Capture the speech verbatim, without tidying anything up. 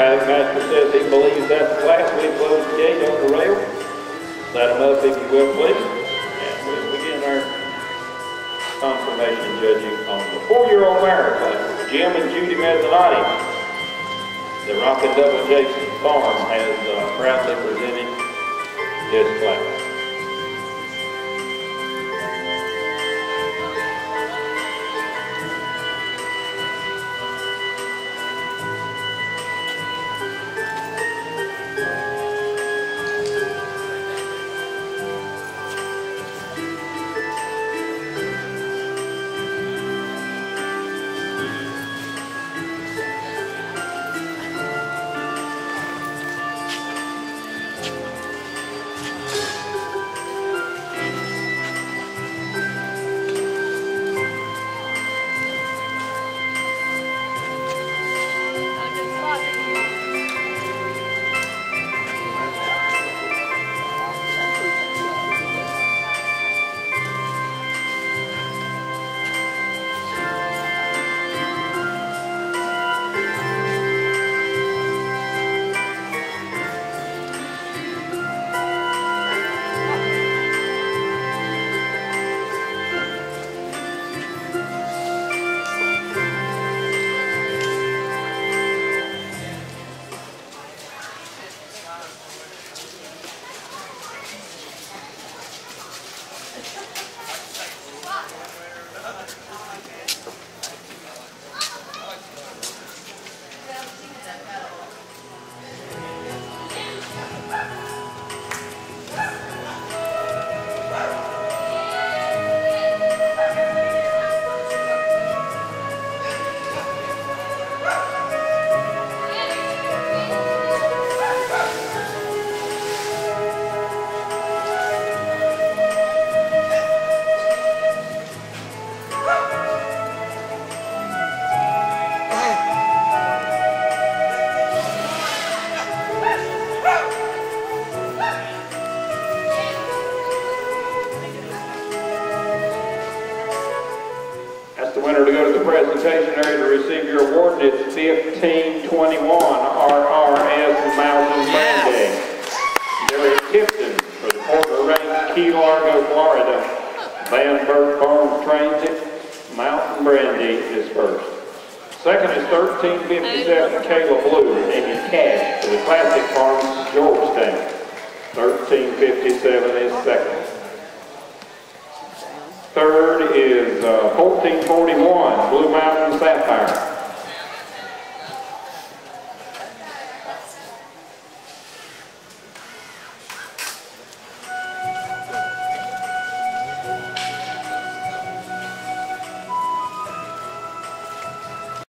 paddock master says he believes that's the class. We close the gate on the rail. Let them up if you will, please. And we'll begin our confirmation judging on the four-year-old mare class. Jim and Judy Mezzanotti. The Rockin' Double Jason Farm has uh, proudly presented this class. Area to receive your award. It's fifteen twenty-one R R S Mountain Brandy. Derek Tipton for the Porter Range, Key Largo, Florida. Van Burt Farms Transit. Mountain Brandy is first. Second is thirteen fifty-seven Kayla Blue, Amy Cash for the Classic Farms, Georgetown. thirteen fifty-seven is second. Third is uh, fourteen forty-one Blue Mountain Sapphire.